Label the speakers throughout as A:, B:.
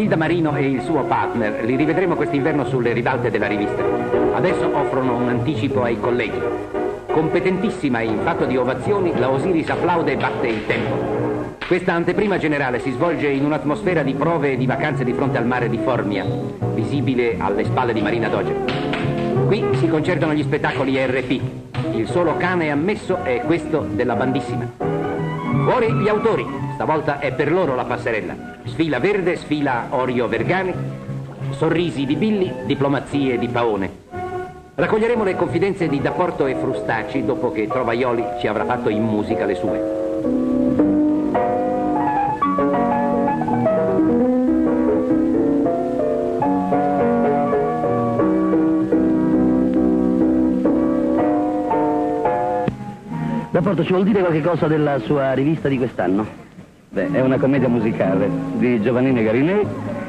A: Gilda Marino e il suo partner li rivedremo quest'inverno sulle ribalte della rivista. Adesso offrono un anticipo ai colleghi. Competentissima in fatto di ovazioni, la Osiris applaude e batte il tempo. Questa anteprima generale si svolge in un'atmosfera di prove e di vacanze di fronte al mare di Formia, visibile alle spalle di Marina Doge. Qui si concertano gli spettacoli RP. Il solo cane ammesso è questo della bandissima. Fuori gli autori, stavolta è per loro la passerella. Sfila Verde, sfila Orio Vergani, sorrisi di Billi, diplomazie di Paone. Raccoglieremo le confidenze di D'Apporto e Frustaci dopo che Trovaioli ci avrà fatto in musica le sue.
B: D'Apporto, ci vuol dire qualche cosa della sua rivista di quest'anno?
C: Beh, è una commedia musicale di Giovannini Garinei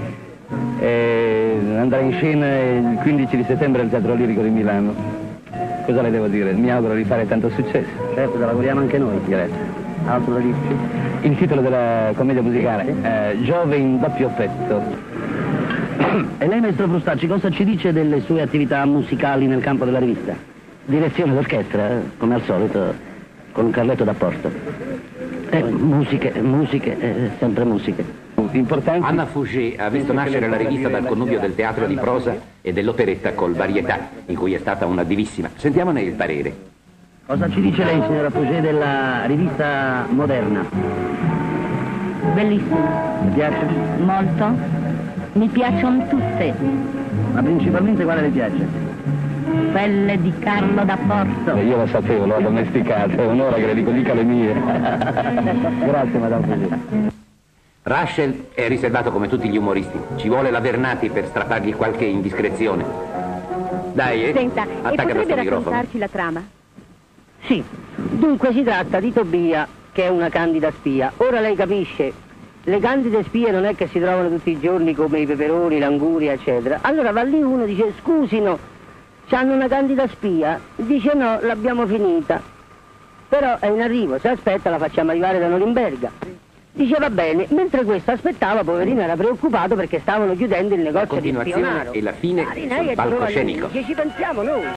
C: e andrà in scena il 15 di settembre al Teatro Lirico di Milano. Cosa le devo dire? Mi auguro di fare tanto successo.
B: Certo, te lavoriamo anche noi.
C: Grazie.
B: Altro da dirci?
C: Il titolo della commedia musicale, Giove in doppio petto.
B: E lei, maestro Frustacci, cosa ci dice delle sue attività musicali nel campo della rivista? Direzione d'orchestra, come al solito, con Carletto D'Apporto. Musiche, sempre musiche.
C: Importante.
A: Anna Fouché ha visto nascere la rivista dal connubio del teatro di prosa e dell'operetta col Varietà, in cui è stata una divissima. Sentiamone il parere.
B: Cosa ci dice lei, signora Fouché, della rivista moderna?
D: Bellissima.
B: Mi piace?
D: Molto. Mi piacciono tutte.
B: Ma principalmente quale le piace?
D: Quelle di Carlo D'Apporto.
C: Io lo sapevo, l'ho addomesticata, è un'ora che le dico dica le mie.
B: Grazie, madame Fouché.
A: Rachel è riservato come tutti gli umoristi. Ci vuole la Vernati per strappargli qualche indiscrezione. Dai,
E: Senta, e
A: attacca
E: potrebbe
A: questo microfono.
E: raccontarci la trama?
F: Sì, dunque si tratta di Tobia, che è una candida spia. Ora lei capisce, le candide spie non è che si trovano tutti i giorni come i peperoni, l'anguria, eccetera. Allora va lì uno e dice, scusino, c'hanno una candida spia? Dice no, l'abbiamo finita. Però è in arrivo, se aspetta la facciamo arrivare da Norimberga. Dice va bene, mentre questo aspettava, poverino era preoccupato perché stavano chiudendo il negozio di
A: Continuazione
F: spionaggio.
A: e la fine sul palcoscenico.
F: Che ci pensiamo noi.